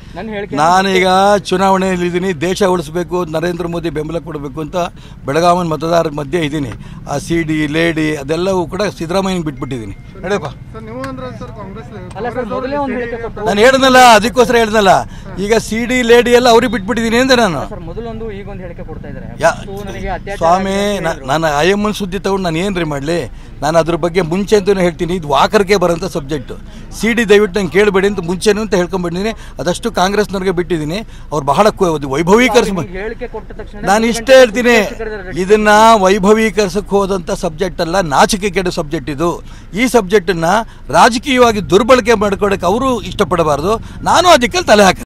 ನಾನೀಗ ಚುನಾವಣೆಯಲ್ಲಿದ್ದೀನಿ, ದೇಶ ಉಳಿಸಬೇಕು, ನರೇಂದ್ರ ಮೋದಿ ಬೆಂಬಲ ಕೊಡಬೇಕು ಅಂತ ಬೆಳಗಾವಿನ ಮತದಾರರ ಮಧ್ಯೆ ಇದ್ದೀನಿ. ಆ ಸಿಡಿ ಲೇಡಿ ಅದೆಲ್ಲವೂ ಕೂಡ ಸಿದ್ದರಾಮಯ್ಯನಿಗೆ ಬಿಟ್ಬಿಟ್ಟಿದ್ದೀನಿ. ನಡೆಯಪ್ಪ, ನಾನು ಹೇಳಿದ್ನಲ್ಲ, ಅದಕ್ಕೋಸ್ಕರ ಹೇಳಿದ್ನಲ್ಲ. ಈಗ ಸಿಡಿ ಲೇಡಿ ಎಲ್ಲ ಅವ್ರಿಗೆ ಬಿಟ್ಬಿಟ್ಟಿದ್ದೀನಿ ಅಂತ ನಾನು. ಸ್ವಾಮಿ, ನಾನು ಅಯ್ಯಮ್ಮನ ಸುದ್ದಿ ತಗೊಂಡು ನಾನು ಏನ್ರಿ ಮಾಡಲಿ? ನಾನು ಅದ್ರ ಬಗ್ಗೆ ಮುಂಚೆ ಅಂತಲೂ ಹೇಳ್ತೀನಿ, ಇದು ವಾಕರ್ಗೆ ಬರೋಂಥ ಸಬ್ಜೆಕ್ಟು. ಸಿಡಿ ದಯವಿಟ್ಟು ನಂಗೆ ಕೇಳಬೇಡಿ ಅಂತ ಮುಂಚೆನೂ ಅಂತ ಹೇಳ್ಕೊಂಡ್ಬಿಟ್ಟಿದ್ದೀನಿ. ಅದಷ್ಟು ಕಾಂಗ್ರೆಸ್ನವ್ರಿಗೆ ಬಿಟ್ಟಿದ್ದೀನಿ. ಅವ್ರು ಬಹಳ ವೈಭವೀಕರಿಸ, ನಾನು ಇಷ್ಟೇ ಹೇಳ್ತೀನಿ, ಇದನ್ನ ವೈಭವೀಕರಿಸಕ್ಕೆ ಹೋದಂಥ ಸಬ್ಜೆಕ್ಟ್ ಅಲ್ಲ, ನಾಚಿಕೆ ಕೆಡ ಸಬ್ಜೆಕ್ಟ್ ಇದು. ಈ ಸಬ್ಜೆಕ್ಟನ್ನು ರಾಜಕೀಯವಾಗಿ ದುರ್ಬಳಕೆ ಮಾಡ್ಕೊಳ್ಳೋಕೆ ಅವರು ಇಷ್ಟಪಡಬಾರ್ದು. ನಾನು ಅದಕ್ಕೆ ತಲೆ ಹಾಕಿ